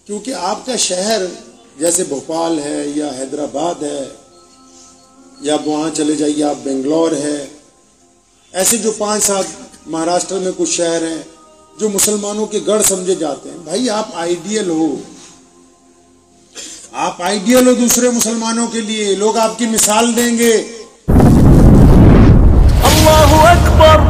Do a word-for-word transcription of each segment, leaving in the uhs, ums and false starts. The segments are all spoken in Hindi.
क्योंकि आपका शहर जैसे भोपाल है या हैदराबाद है या वहाँ चले जाइए आप बेंगलोर है, ऐसे जो पांच सात महाराष्ट्र में कुछ शहर हैं जो मुसलमानों के गढ़ समझे जाते हैं। भाई आप आइडियल हो, आप आइडियल हो दूसरे मुसलमानों के लिए, लोग आपकी मिसाल देंगे। अल्लाहु अकबर।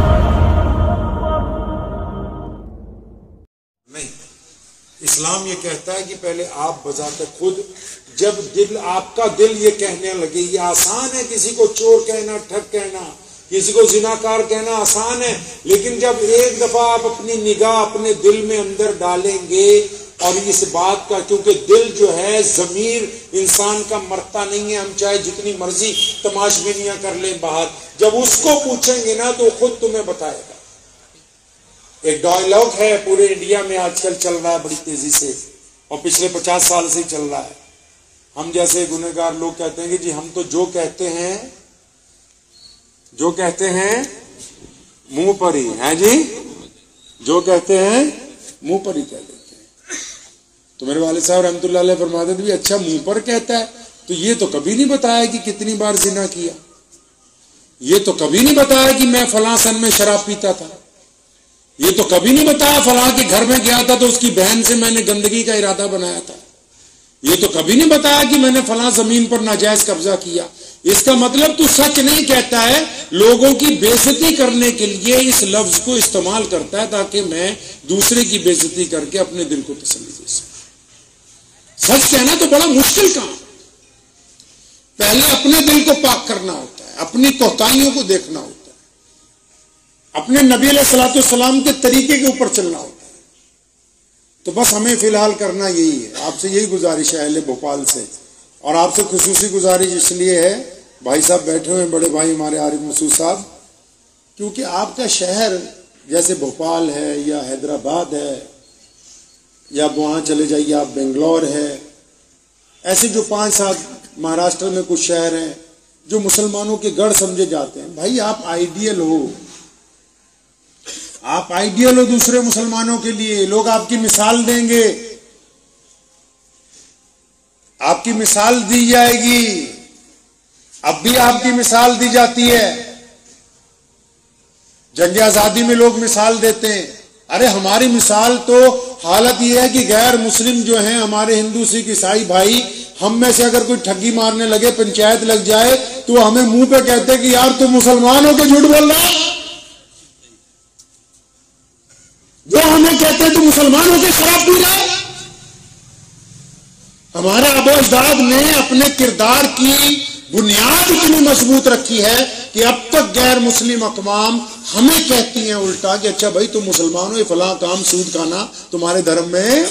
नहीं, इस्लाम ये कहता है कि पहले आप बजाते खुद, जब दिल आपका दिल ये कहने लगे, ये आसान है किसी को चोर कहना, ठग कहना, किसी को जिनाकार कहना आसान है, लेकिन जब एक दफा आप अपनी निगाह अपने दिल में अंदर डालेंगे और इस बात का, क्योंकि दिल जो है जमीर इंसान का मरता नहीं है, हम चाहे जितनी मर्जी तमाशबीनियां कर लें बाहर, जब उसको पूछेंगे ना तो खुद तुम्हें बताएगा। एक डायलॉग है पूरे इंडिया में आजकल चल रहा है बड़ी तेजी से और पिछले पचास साल से चल रहा है। हम जैसे गुनहगार लोग कहते हैं कि जी हम तो जो कहते हैं जो कहते हैं मुंह पर ही है जी, जो कहते हैं मुंह पर ही कह देते हैं। तो मेरे वाले साहब रहमतुल्लाह अलैह फरमाते थे भी अच्छा मुंह पर कहता है, तो ये तो कभी नहीं बताया कि कितनी बार जिना किया, ये तो कभी नहीं बताया कि मैं फलां सन में शराब पीता था, ये तो कभी नहीं बताया फलां के घर में गया था तो उसकी बहन से मैंने गंदगी का इरादा बनाया था, ये तो कभी नहीं बताया कि मैंने फलां जमीन पर नाजायज कब्जा किया। इसका मतलब तू सच नहीं कहता है, लोगों की बेइज्जती करने के लिए इस लफ्ज को इस्तेमाल करता है ताकि मैं दूसरे की बेइज्जती करके अपने दिल को तसल्ली दे सकूं। सच कहना तो बड़ा मुश्किल काम, पहले अपने दिल को पाक करना होता है, अपनी कोताहियों को देखना होता है, अपने नबी अलैहिस्सलातु वस्सलाम के तरीके के ऊपर चलना होता है। तो बस हमें फिलहाल करना यही है, आपसे यही गुजारिश है अहले भोपाल से, और आपसे खुसूसी गुजारिश इसलिए है, भाई साहब बैठे हुए बड़े भाई हमारे आरिफ मसूद साहब, क्योंकि आपका शहर जैसे भोपाल है या हैदराबाद है या वहाँ चले जाइए आप बेंगलोर है, ऐसे जो पांच सात महाराष्ट्र में कुछ शहर हैं जो मुसलमानों के गढ़ समझे जाते हैं। भाई आप आइडियल हो, आप आइडियल हो दूसरे मुसलमानों के लिए, लोग आपकी मिसाल देंगे, आपकी मिसाल दी जाएगी, अब भी आपकी मिसाल दी जाती है। जंग आजादी में लोग मिसाल देते हैं, अरे हमारी मिसाल तो हालत यह है कि गैर मुस्लिम जो हैं हमारे हिंदू सिख ईसाई भाई, हम में से अगर कोई ठगी मारने लगे, पंचायत लग जाए, तो हमें मुंह पे कहते हैं कि यार तुम मुसलमान हो के झूठ बोल रहे हो, जो हमें कहते हैं तुम मुसलमान हो के शराब पी रहे हो। हमारे आबो अजदाद ने अपने किरदार की बुनियाद इतनी मजबूत रखी है कि अब तक गैर मुस्लिम अकवाम हमें कहती हैं उल्टा कि अच्छा भाई तुम मुसलमान हो, ये फलां काम सूद खाना तुम्हारे धर्म में।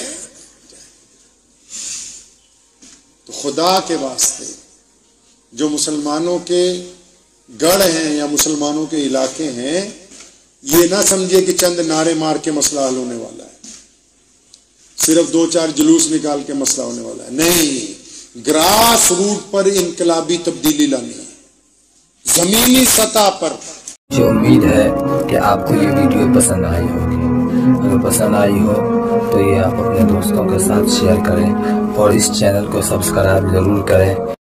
तो खुदा के वास्ते जो मुसलमानों के गढ़ हैं या मुसलमानों के इलाके हैं, ये ना समझिए कि चंद नारे मार के मसला हल होने वाला है, सिर्फ दो चार जुलूस निकाल के मसला होने वाला है। नहीं, ग्रास रूट पर इनकलाबी तब्दीली लानी है, जमीनी सतह पर। मुझे उम्मीद है कि आपको ये वीडियो पसंद आई होगी। अगर पसंद आई हो तो ये आप अपने दोस्तों के साथ शेयर करें और इस चैनल को सब्सक्राइब जरूर करें।